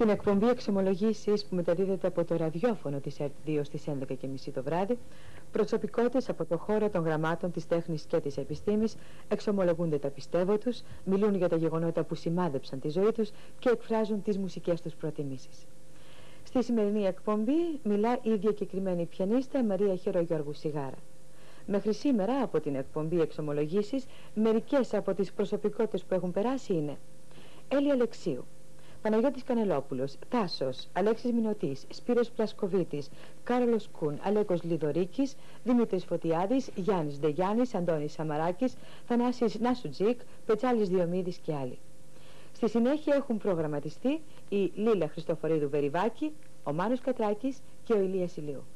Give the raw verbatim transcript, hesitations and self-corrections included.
Στην εκπομπή Εξομολογήσεις που μεταδίδεται από το ραδιόφωνο της ΕΡΤ δύο στις έντεκα και μισή το βράδυ, προσωπικότητες από το χώρο των γραμμάτων της τέχνης και της επιστήμης εξομολογούνται τα πιστεύω τους, μιλούν για τα γεγονότα που σημάδεψαν τη ζωή τους και εκφράζουν τις μουσικές τους προτιμήσεις. Στη σημερινή εκπομπή μιλά η διακεκριμένη πιανίστα Μαρία Χερογιώργου Σιγάρα. Μέχρι σήμερα από την εκπομπή Εξομολογήσεις, μερικές από τις προσωπικότητες που έχουν περάσει είναι Έλλη Αλεξίου, Παναγιώτης Κανελόπουλος, Τάσος, Αλέξης Μινωτής, Σπύρος Πλασκοβίτης, Κάρολος Κούν, Αλέκος Λιδωρίκης, Δημήτρης Φωτιάδης, Γιάννης Ντεγιάννης, Αντώνης Σαμαράκης, Θανάσης Νασουτζίκ, Πετσάλης Διομήδης και άλλοι. Στη συνέχεια έχουν προγραμματιστεί η Λίλα Χριστοφορίδου Βεριβάκη, ο Μάνος Κατράκης και ο Ηλίας Ηλίου.